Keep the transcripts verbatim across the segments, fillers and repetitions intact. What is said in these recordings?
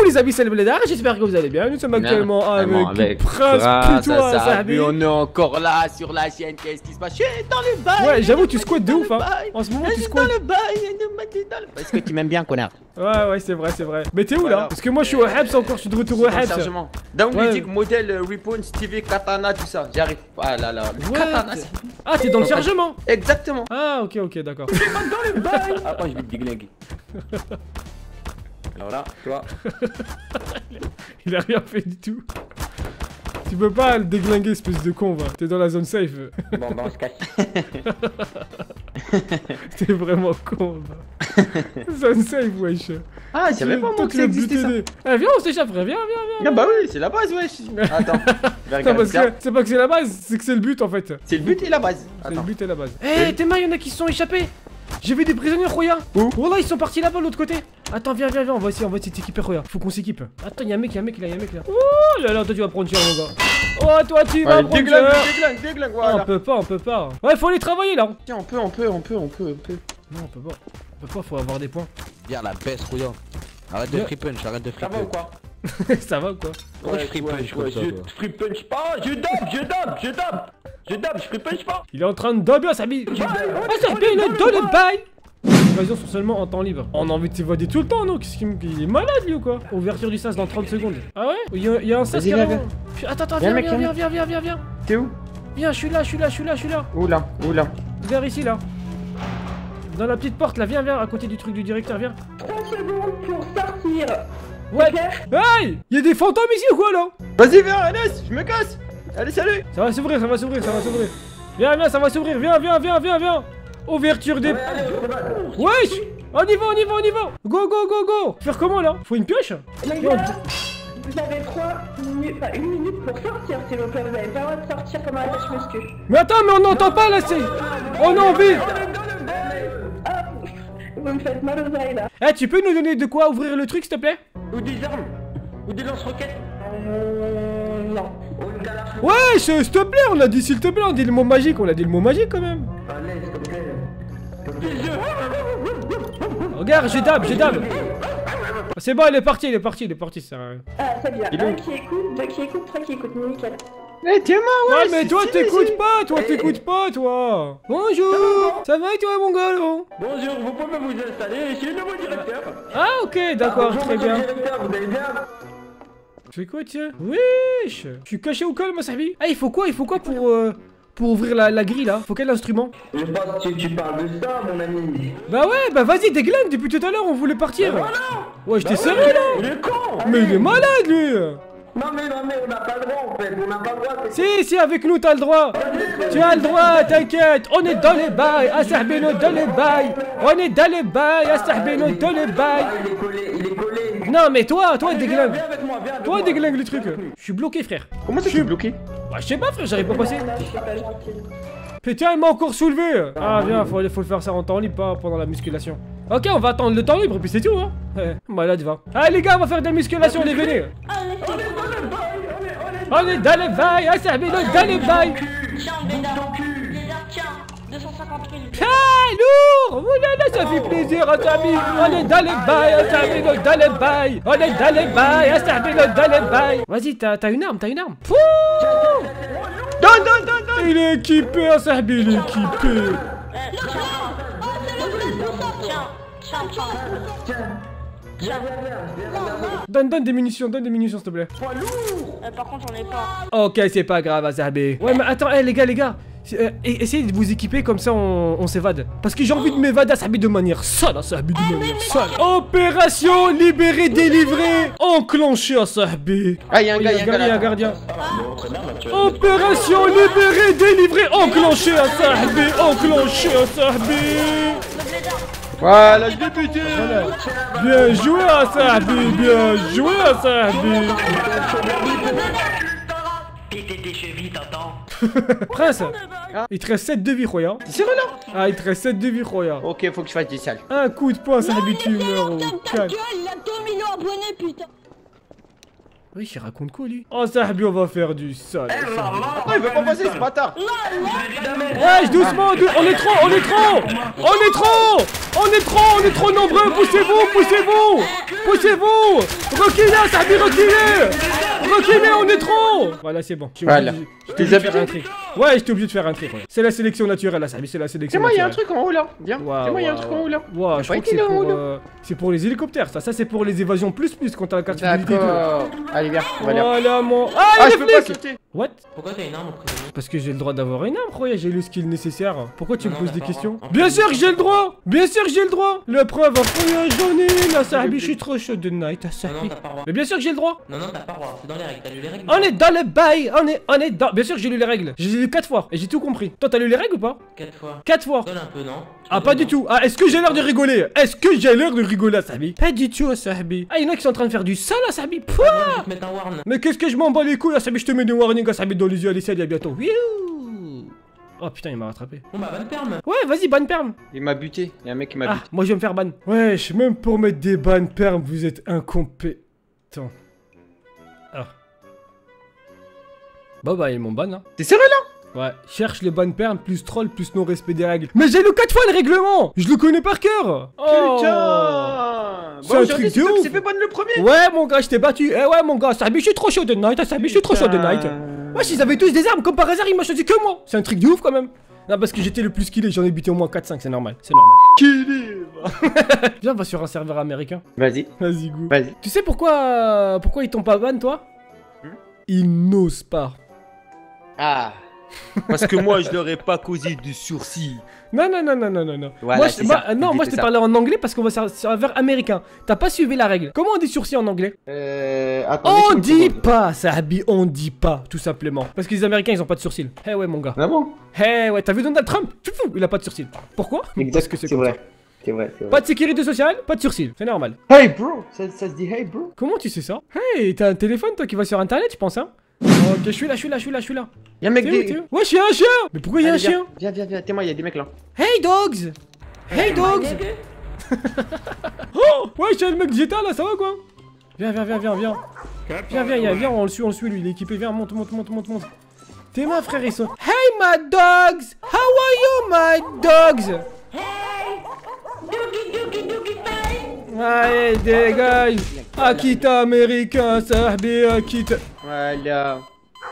les amis, c'est le Blédard, j'espère que vous allez bien. Nous sommes actuellement avec, avec Prince Putois, Sahabi. On est encore là sur la chaîne, qu'est-ce qui se passe? Je suis dans le bail. Ouais, j'avoue, tu squattes de ouf, hein. En ce moment, tu squattes. dans le bail. Est-ce que tu m'aimes bien, connard? Ouais, ouais, c'est vrai, c'est vrai. Mais t'es où là? Parce que moi, je suis au Habs encore, je suis de retour au Habs. Downloadic, modèle, Response, T V, Katana, tout ça. J'arrive. Ah là là. Katana, ah, t'es dans le chargement? Exactement. Ah, ok, ok, d'accord. Dans le bail. Attends, je vais te déglinguer. Alors là, toi. Il a rien fait du tout. Tu peux pas le déglinguer, espèce de con, va. T'es dans la zone safe. Bon, bah on se casse. T'es vraiment con, va. Zone safe, wesh. Ah, j'avais pas moi que ça existait ça. Ah, viens, on s'échappe, frère, viens, viens, viens. Ah bah oui, c'est la base, wesh. Attends. C'est pas que c'est la base, c'est que c'est le but en fait. C'est le but et la base. C'est le but et la base. Eh, tes mains, y'en a qui se sont échappés. J'ai vu des prisonniers, Roya. Où? Oh là, ils sont partis là-bas, de l'autre côté. Attends, viens, viens, viens, on va essayer, on va essayer de s'équiper, Roya. Faut qu'on s'équipe. Attends, y'a un mec, y'a un mec là, y'a un mec là. Oh là là, toi tu vas prendre cher, mon gars. Oh, toi tu vas prendre cher. Déglingue, déglingue, voilà. On peut pas, on peut pas. Ouais, faut aller travailler là. Tiens, on peut, on peut, on peut, on peut, on peut. Non, on peut pas. On peut pas, faut avoir des points. Viens la baisse, Roya. Arrête de free punch, arrête de free punch. Ça va ou quoi? Ça va ou quoi? Ouais, je free punch comme ça. Je free punch pas, je dab, je dab, je dab. Je dab, je free punch pas. Il est en train de dabber, Sahabi. Ah, Sahabi, il est dans le bail. Les évasions sont seulement en temps libre. On a envie de s'évader tout le temps, non? Qu'est-ce qu'il est malade lui ou quoi? Ouverture du sas dans trente secondes. Ah ouais? Il y a, il y a un sas qui arrive. Attends, attends, viens, viens, viens, viens, viens, viens, viens. T'es où? Viens, je suis là, je suis là, je suis là, je suis là. Où là? Où là? Vers ici là. Dans la petite porte là, viens, viens, à côté du truc du directeur, viens. trente secondes pour sortir. Ouais. Hey! Y'a des fantômes ici ou quoi là? Vas-y, viens, Anas, je me casse. Allez, salut. Ça va s'ouvrir, ça va s'ouvrir, ça va s'ouvrir. Viens, viens, ça va s'ouvrir, viens, viens, viens, viens, viens. Ouverture des... Wesh! On y va, on y va, on y va! Go, go, go, go! Faire comment là? Faut une pioche? Les gars, vous avez trois minutes, enfin une minute pour sortir s'il vous plaît, vous avez pas le droit de sortir comme un lâche muscu. Mais attends, mais on n'entend pas là, c'est... On a envie! Ah, vous me faites mal aux oreilles là. Eh, tu peux nous donner de quoi ouvrir le truc s'il te plaît? Ou des armes. Ou des lance-roquettes. Euh... Non. Ouais, s'il te plaît, on a dit s'il te plaît, on a dit le mot magique, on a dit le mot magique quand même. Allez, s'il te plaît. Regarde, j'ai dab, j'ai dab. C'est bon, il est parti, il est parti, il est parti, ça. Ah, c'est bien. Un qui écoute, deux qui écoute, trois qui écoute, nickel. Eh, tiens moi, ouais. Ouais, mais toi t'écoutes pas, toi t'écoutes pas, toi. Bonjour. Ça va et toi, mon gars, là? Bonjour, vous pouvez vous installer, je suis le nouveau directeur. Ah, ok, d'accord, très bien. Vous allez bien? C'est quoi, tiens? Wesh. Je suis caché au col, ma Sahabi. Ah, il faut quoi? Il faut quoi pour... Euh... Pour ouvrir la, la grille là, faut quel instrument? Je pense que tu parles de ça mon ami. Bah ouais, bah vas-y déglingue, depuis tout à l'heure on voulait partir. Bah voilà. Ouais, j'étais bah sérieux ouais, là. Il est con. Mais il est malade lui. Non mais non mais on n'a pas le droit en fait, on n'a pas le droit. Si si avec nous t'as le droit. Tu as le droit, t'inquiète, on est dans les bails, à Sahbino dans les bails. On est dans les bails, à Sahbino dans les bails. Il est collé, il est collé. Non mais toi, toi déglingue. Viens avec moi, viens avec toi moi. déglingue le truc. Je suis bloqué frère. Comment ça je suis bloqué? Bah je sais pas frère, j'arrive pas à passer. Non, je suis pas gentil. Putain, il m'a encore soulevé. Ah viens, faut, faut le faire ça en temps libre, pas pendant la musculation. Ok, on va attendre le temps libre et puis c'est tout hein. Ouais, malade va. Allez les gars, on va faire de la musculation, les venez. On est dans les bails, à Sahbino dans les bails. Tiens, Bédard, tiens, deux cent cinquante mille. Ah, lourd. Oh là là, ça fait plaisir à Sahbi. On est dans les bails, à Sahbino dans les bails. On est dans les bails, à Sahbino dans les bails. Vas-y, t'as une arme, t'as une arme. Pouh. Donne, donne, donne, donne. Il est équipé, à Sahbi, il est équipé. Donne, donne des munitions, donne des munitions s'il te plaît. Euh, par contre j'en ai pas. Ok, c'est pas grave, Azarbe. Ouais, mais attends, hey, les gars, les gars. Euh, essayez de vous équiper comme ça on, on s'évade. Parce que j'ai envie de m'évader à Sahbi de manière sale, à Sahbi de manière sale. Opération libérée, délivrée, enclenchée à Sahbi. Ah, y'a un gars, y'a y'a un gardien. Opération libérée, délivrée, enclenchée à Sahbi, enclenchée à Sahbi. Voilà, je l'ai buté. Voilà. Bien joué à Sahbi, bien joué à Sahbi. Péter tes chevilles, t'entends? Prince, il te reste sept de vie, Roya. C'est sérieux là? Ah, il te reste sept de vie, Roya. Ok, faut que je fasse des salles. Un coup de poing, Sahbi, tu meurs au calme. Il a deux millions d'abonnés, putain. Oui, il raconte quoi lui? Oh Sahbi, on va faire du sale. Oh, il veut pas passer ce bâtard. Ouais, doucement, dou on est trop, on est trop. On est trop. On est trop, on est trop nombreux. Poussez-vous, poussez-vous. Poussez-vous. Reculez, Sahbi, reculez. Reculez, on est trop. Voilà, c'est bon. Voilà. J'étais obligé de faire un trick. Ouais, j'étais obligé de faire un trick. C'est la sélection naturelle, là, Sahbi, c'est la sélection C'est moi, il y a un naturelle. truc en haut là. Viens. Wow, C'est moi, il y a un wow, truc wow. en haut là. Ouais, je crois que c'est pour, euh, c'est pour les hélicoptères, ça. Ça, c'est pour les évasions plus plus quand t'as la carte fidélité. D'accord. Allez, viens, on va aller. Voilà, mon. Ah, Ah, il je est peux pas flic. sauter. What? Pourquoi t'as une arme au prisonnier? Parce que j'ai le droit d'avoir une arme, croyez, j'ai le skill nécessaire. Pourquoi tu Non, me non, poses des t'as questions? pas le droit. Bien sûr que j'ai le droit. Bien sûr que j'ai le droit. La preuve, après j'en ai une, à Sahbi, je suis trop chaud de night, à Non, non, Sahbi. t'as pas le droit. Mais bien sûr que j'ai le droit. Non, non, t'as pas le droit. C'est dans les règles. T'as lu les règles? On est dans le bail, on est, on est dans. Bien sûr que j'ai lu les règles. J'ai lu quatre fois et j'ai tout compris. Toi, t'as lu les règles ou pas? Quatre fois. Quatre fois. Donne un peu, non? Ah, pas du tout. Ah, est-ce que j'ai l'air de rigoler? Est-ce que j'ai l'air de rigoler, à Sahbi? Pas du tout, à Sahbi. Ah, y'en a qui sont en train de faire du sale, à Sahbi. Pouah. Ouais, je vais te mettre un warn. Mais qu'est-ce que je m'en bats les couilles, à Sahbi, je te mets des warnings, à Sahbi, dans les yeux, allez, salut, à bientôt. Wiouh. Oh putain, il m'a rattrapé. Bon bah, bonne perme. Ouais, vas-y, ban perm. Il m'a buté. Il y a un mec qui m'a Ah, buté. moi je vais me faire ban. Wesh, même pour mettre des ban perm, vous êtes incompétent. Ah. Bah bah, ils m'ont ban, hein. T'es sérieux là? Ouais, cherche le ban perm plus troll plus non respect des règles. Mais j'ai lu quatre fois le règlement. Je le connais par cœur. Oh. Putain. C'est Bon, un aujourd'hui, truc c'est de toi qui ouf. s'est fait ban le premier. Ouais, mon gars, je t'ai battu. Eh ouais, mon gars, Sahbi, je suis trop chaud de night. Sahbi, je suis trop chaud de night. Wesh, ils avaient tous des armes, comme par hasard, ils m'ont choisi que moi. C'est un truc de ouf quand même. Non, parce que j'étais le plus skillé, j'en ai buté au moins quatre cinq, c'est normal, c'est normal. Killé. Viens, on va sur un serveur américain. Vas-y, Vas-y, go. vas-y. Tu sais pourquoi pourquoi ils t'ont pas ban, toi? Hmm Ils n'osent pas. Ah. Parce que moi, je leur ai pas causé du sursis. Non, non, non, non, non, non, non. Voilà, moi, je, c'est moi- ça. non, moi je C'est t'ai ça. parlé en anglais parce qu'on va sur un serveur américain. T'as pas suivi la règle. Comment on dit sursis en anglais? Euh. Attends. On laisse-moi une dit seconde. pas, Sahbi, on dit pas, tout simplement. Parce que les Américains, ils ont pas de sourcils. Eh ouais, mon gars. Ah bon? Eh ouais, t'as vu Donald Trump? Fou, fou, il a pas de sourcils. Pourquoi? Parce que c'est c'est comme ça. vrai. C'est vrai, c'est vrai. Pas de sécurité sociale, pas de sourcils. C'est normal. Hey bro, ça, ça se dit hey bro. Comment tu sais ça? Hey, t'as un téléphone, toi, qui va sur internet, je pense, hein? Ok, je suis là, je suis là, je suis là, je suis là. Y'a un mec T'es où, des. t'es où? Wesh, y'a un chien! Mais pourquoi y'a un Allez, viens. chien? Viens, viens, viens. T'es moi, y'a des mecs là. Hey dogs! Hey dogs! Oh! Wesh, y'a le mec G T A là, ça va quoi? Viens, viens, viens, viens, viens. Viens, viens, viens, viens, on le suit, on le suit lui, il est équipé, viens, monte, monte, monte, monte, monte. T'es ma frère, ils sont. Hey my dogs! How are you my dogs? Allez, dégage! Akita américain, Sahbi, Akita. Voilà.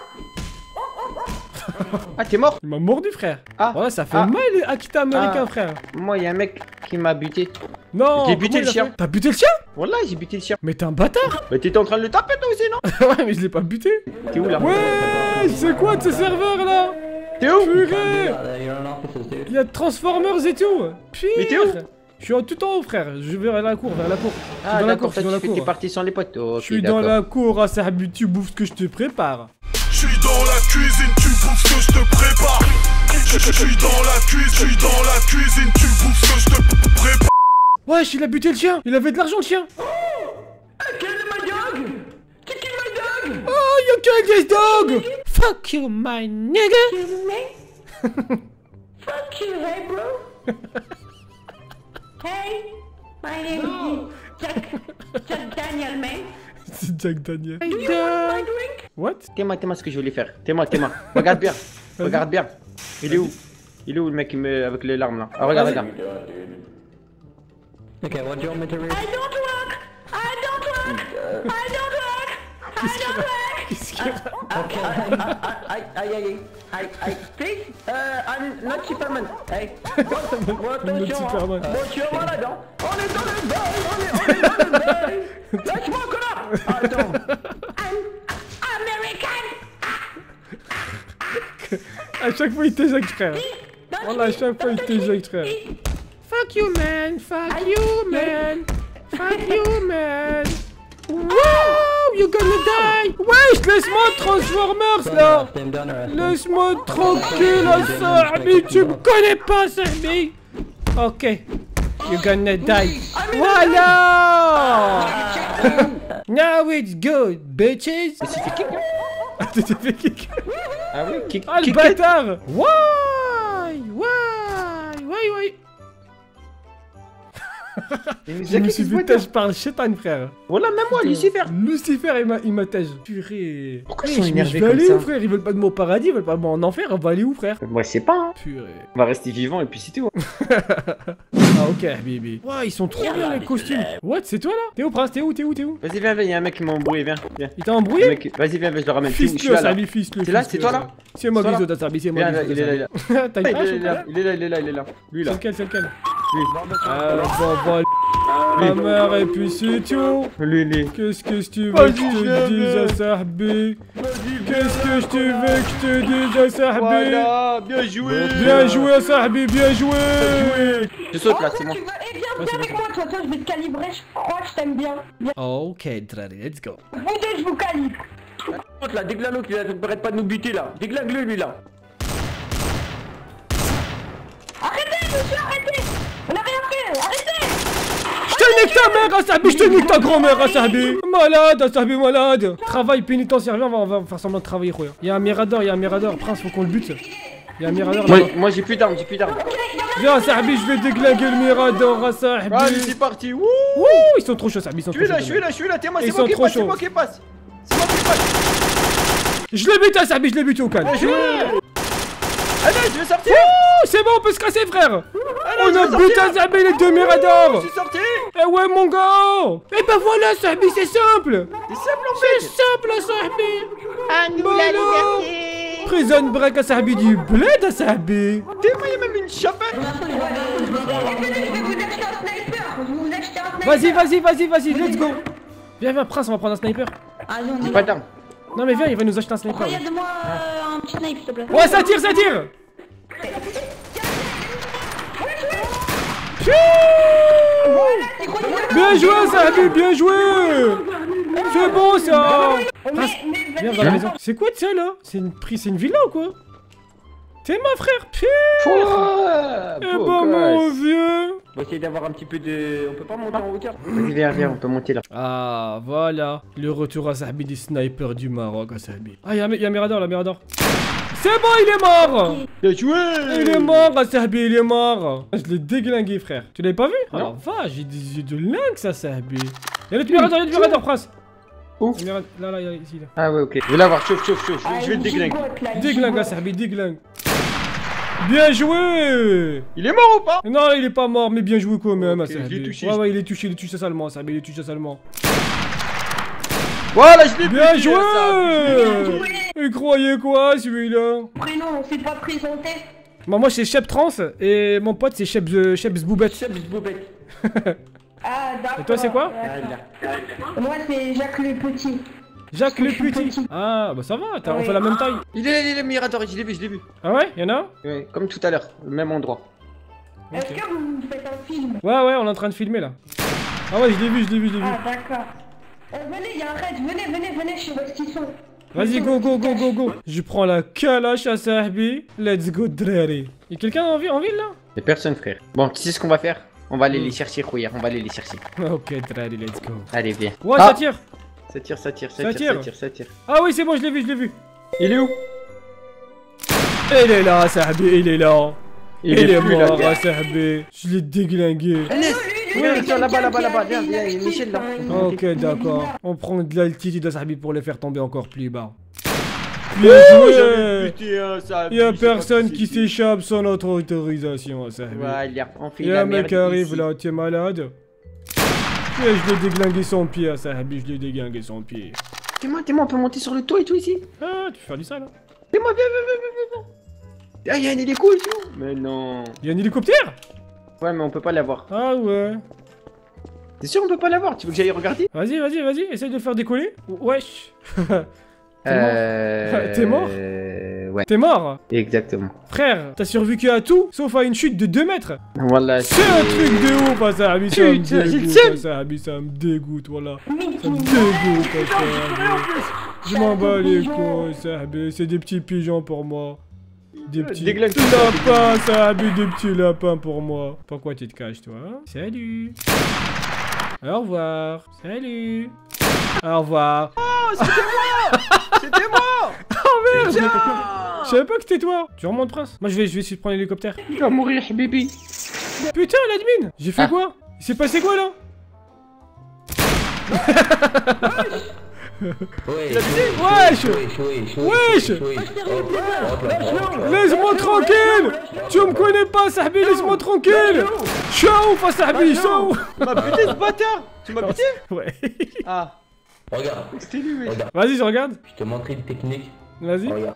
Ah, t'es mort? Il m'a mordu, frère. Ah. Ouais, ça fait Ah. mal, les Akita américain, Ah. frère. Moi, y'a un mec qui m'a buté. Non! J'ai buté comment le il a chien. fait? T'as buté le chien? Voilà, j'ai buté le chien. Mais t'es un bâtard! Bah, t'étais en train de le taper toi aussi, non? Ouais, mais je l'ai pas buté! T'es où là? Ouais, c'est quoi de ce serveur là? T'es où? Purée! Il y a Transformers et tout! Pire! Mais t'es où? Je suis en tout en haut, frère. Je vais vers la cour, vers la cour. Je suis Ah, dans la d'accord, cour, je toi, suis dans la tu fais tes cour. parties sans les potes. Ok, Je suis dans d'accord. la cour, à Sahbi, tu bouffes ce que je te prépare. Je suis dans la cuisine, tu bouffes ce que je te prépare. Je suis dans la cuisine, je suis dans la cuisine, tu bouffes ce que je te prépare. Wesh, il a buté le chien! Il avait de l'argent, le chien! Oh, you killed this dog! Fuck you, my nigga! Fuck you, hey bro. Hey, my name is Jack, Jack Daniel, man. C'est Jack Daniel. Do you want my drink? What? T'es-moi, t'es-moi ce que je voulais faire. T'es-moi, t'es-moi. Regarde bien. Regarde bien. Il est où? Il est où le mec qui me... avec les larmes là? Ah, regarde, regarde. Okay, what do you want me to read? I don't work. I don't work. I don't work. I don't work. Qu'est-ce qu'il y a? Okay. I, I, I, I, I, please, uh, I'm not Superman. Hey, what, Not Superman. Bon, tu es malade, hein? On est dans le bail, on est, on est dans le bail. Lâche-moi, connard. Attends. I'm American. À chaque fois, il t'éjecte, frère. Voilà, à chaque fois, il t'éjecte, frère. Fuck you, man. Fuck you, man. Fuck you, man. Wow, you're gonna die. Wesh, laisse-moi Transformers, là. Laisse-moi tranquille, Sahbi. Tu me connais pas, Sahbi. Ok. You're gonna die. Voilà. Now it's good, bitches. Mais c'était kick, hein? Ah, tu t'es fait kick. Ah oui, kick. Ah, le kick bâtard. Why? Why? Why? Why? Il nous Je a me kick, suis ce fait bâtard. tâche par le chétan, frère. Voilà, même moi, Lucifer. Lucifer, il m'a- il m'a tâche. Purée. Pourquoi Mais ils sont je- énervés Je vais comme aller ça? où, frère? Ils veulent pas de moi au paradis, ils veulent pas de moi en enfer. On va aller où, frère? Moi, je sais pas, hein. Purée. On va rester vivant et puis c'est tout. Ah, ok. Ok, Habibi. Ouais, ils sont trop bien les costumes. What, c'est toi là? T'es où, Prince? T'es où? T'es où? T'es où? Vas-y, viens, viens, y'a un mec qui m'a embrouillé, viens. viens. Il t'a Le embrouillé? mec- Vas-y, viens, viens, je le ramène. Je suis Fils-le, là, là. Sabi, fils-le. C'est là, fils-le, c'est toi, là? Sabi. C'est moi, C'est toi, Guizo, là Sabi, c'est moi, Viens, là, Guizo, il est là, il est Sabi. là. T'as une Il page est ou là, pas? il est là, il est là, il est là. Lui, C'est là. lequel, c'est lequel? Lui. Ah, bon, bon, la mère et puis c'est tout. Lui, lui. Qu'est-ce que tu veux Vas-y, que je viens, te dise à viens. Sahbi? Qu'est-ce que je te veux que je te dise à Sahbi? Voilà, bien joué. Bien joué à Sahbi, bien joué. Je saute là, Oh, c'est ça, bon. tu veux... Eh, viens, Ouais, viens c'est avec bon. moi, toi, toi, je vais te calibrer, je crois que je t'aime bien. Viens, Ok, Drari, let's go. vous deux, je vous calibre. L'autre là, déglingue-le, qui arrête pas de nous buter là. Déglingue-le, lui là. Arrêtez, monsieur, arrêtez. On n'a rien fait, arrêtez. Je te nique ta mère à Sahbi, je te nique ta grand-mère à Sahbi. Malade, à Sahbi, malade. Travail pénitentiaire, viens, on va, on va faire semblant de travailler, Khoya. Y'a un mirador, y'a un mirador, Prince, faut qu'on le bute. Y'a un mirador Moi, là-bas. moi j'ai plus d'armes, j'ai plus d'armes. Viens, Sahbi, je vais déglinguer le mirador à Sahbi. Allez, c'est parti. Wouh. Wouh, ils sont trop chauds, Sahbi, ils sont Je trop suis là, chauds. je suis là, je suis là. T'es moi, Ils c'est sont moi qui trop passe, c'est chauds. moi qui passe. C'est moi qui passe. Je l'ai buté à Sahbi, je l'ai buté au calme. Bien joué. Allez, je vais sortir. Oh, c'est bon, on peut se casser, frère. On je a vais buté sortir. à Sahbi les deux Je miradors. suis sorti. Eh ouais, mon gars. Eh ben voilà, Sahbi, c'est simple. C'est simple en C'est fait. simple, à Sahbi. À nous la liberté. Prison break à Sahbi, du bled à Sahbi. T'es moi, y'a même une chapelle. Je vais vous acheter un sniper. Je vais vous acheter un sniper. Vas-y, vas-y, vas-y, vas-y, let's go. Viens, viens, Prince, on va prendre un sniper. Allez, on J'ai y pas va. d'armes. Non, mais viens, il va nous acheter un sniper. Regarde-moi euh, un petit snipe, s'il te plaît. Ouais, ça tire, ça tire. Bien joué, Sahbi, bien joué. C'est bon, ça. Prince, viens dans la maison. C'est quoi de ça, là? C'est une, pri- c'est une villa ou quoi? T'es ma frère, pire. Ouais. Eh beau ben, mon gosse. vieux. On va essayer d'avoir un petit peu de. On peut pas monter en hauteur. Vas-y, viens, viens, on peut monter là. Ah, voilà. Le retour à Sahbi des snipers du Maroc à Sahbi. Ah, y'a un Mirador, là, Mirador. C'est bon, il est mort. Bien joué. Il est mort à Sahbi, il est mort. Je l'ai déglingué, frère. Tu l'avais pas vu? Oh la Non. vache, j'ai des yeux de lynx à Sahbi. Y'a le Mirador, y'a le Mirador, Prince. Où? Le Mirador- Là, là, y'a ici, là. Ah ouais, ok. Je vais l'avoir, chauffe, chauffe, chauffe. Je vais- Je vais le déglinguer. Déglingue à Sahbi, déglingue. Bien joué. Il est mort ou pas? Non, il est pas mort, mais bien joué quand même à Ok, je l'ai Sahbi. touché. Ouais, ouais, il est touché, il est touché salement, Sahbi, il est touché salement. Voilà, je l'ai Bien buté, joué. ça. Il croyait quoi, celui-là? Prénom, on s'est pas présenté. Bon, moi c'est Shep Trans et mon pote c'est Shep euh, Shep's Boubette. Ah, d'accord. Et toi c'est quoi? d'accord. Moi, c'est Jacques le Petit. Jacques le Je suis Petit. petit. Ah bah ça va, t'as- on Oui. fait la même taille. Il est là, il est là, Mirador, je l'ai vu, je l'ai vu. Ah ouais, y'en a un? Ouais, comme tout à l'heure, le même endroit. Est-ce que vous faites un film? Ouais ouais, on est en train de filmer là. Ah ouais, je l'ai vu, je l'ai vu, je l'ai vu. Ah, d'accord. Euh, venez, il y a un raid. Venez, venez, venez chez Rostisson. Vas-y, go go go go go. Je prends la calache à Sahbi. Let's go Drari. Y'a quelqu'un en ville, en ville là? Y'a personne, frère. Bon, tu sais ce qu'on va faire? On va aller les chercher, Rouillard, on va aller les chercher. Ok Drari, let's go. Allez, viens. Ouais, Ah, ça tire. Ça tire, ça tire, ça, Ça tire, tire. ça tire, ça tire. Ah oui, c'est bon, je l'ai vu, je l'ai vu. Il est où? Il est là, Sahbi, il est là. Il, est, plus là, mort, viens. à Sahbi. Je l'ai déglingué. Viens, tiens, là-bas, là-bas, là-bas, viens, viens, il y a Michel là. Ok, d'accord. On prend de l'altitude à Sahbi pour les faire tomber encore plus bas. Bien joué. Y'a personne qui s'échappe sans notre autorisation à Sahbi. Voilà, on fait Y'a la un mec merde qui arrive ici. là, t'es malade? Et je l'ai déglingué son pied à Sahbi, je l'ai déglingué son pied. T'es-moi, t'es-moi, on peut monter sur le toit et tout ici. Ah, tu peux faire du sale, hein? T'es-moi, viens, viens, viens, viens, viens. Ah, y'a un hélico et tout. Mais non. Y'a un hélicoptère? Ouais, mais on peut pas l'avoir. Ah ouais. T'es sûr on peut pas l'avoir? Tu veux que j'aille regarder? Vas-y, vas-y, vas-y, essaye de le faire décoller. Wesh. T'es mort? Euh... T'es mort Euh... Ouais, T'es mort? exactement. Frère, t'as survécu à tout, sauf à une chute de deux mètres. Voilà, C'est un truc de ouf, à Sahbi, ça me Putain, j'ai le dégoûte, seum. à Sahbi, ça me dégoûte, voilà. Ça me dégoûte, à Sahbi. Je m'en bats les couilles, Sahbi, c'est des petits pigeons pour moi. Des petits Déglingue tout lapins, Sahbi, des petits lapins pour moi. Pourquoi tu te caches, toi? Hein? Salut. Au revoir. Salut. Au revoir. C'était moi. Oh merde! Je savais pas que c'était toi. Tu remontes, Prince? Moi, je vais, je vais essayer de prendre l'hélicoptère. Il va mourir, baby. Putain, l'admin! J'ai fait Ah. quoi? Il s'est passé quoi là? Ouais, Wesh Wesh Laisse-moi tranquille. Tu me connais pas, Sahbi, laisse-moi tranquille. Ciao, fa Sahbi, ciao. Tu m'as buté ce bâtard. Tu m'as buté. Ouais. Ah. Regarde, C'était lui, mec. regarde. Vas-y, je regarde. Je te montrer une technique. Vas-y. Regarde.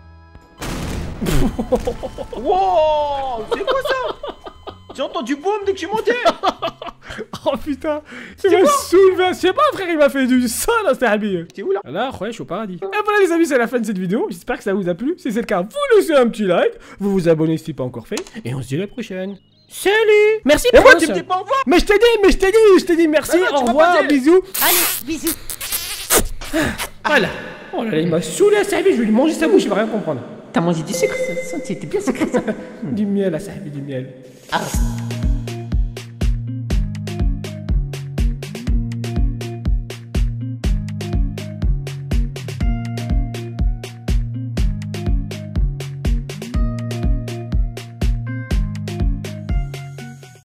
Wow. C'est quoi ça? J'ai entendu boum dès que je suis monté. Oh putain, il m'a soulevé. Je sais pas, frère, il m'a fait du sang là, Sahbi. T'es où là? Là, ouais, je suis au paradis. Et voilà les amis, c'est la fin de cette vidéo. J'espère que ça vous a plu. Si c'est le cas, vous laissez un petit like, vous vous abonnez si c'est pas encore fait, et on se dit à la prochaine. Salut. Merci Et moi, Prince. tu me dis pas au revoir. Mais je t'ai dit, mais je t'ai dit, je t'ai dit merci, Ah non, tu au m'as revoir, pas dit. bisous. Allez, bisous. Voilà. Oh là là, il m'a saoulé à Sahbi, je vais lui manger sa bouche, il va rien comprendre. T'as mangé du sucre, ça, ça, c'était bien sucré ça. Du miel à Sahbi, du miel. Ah.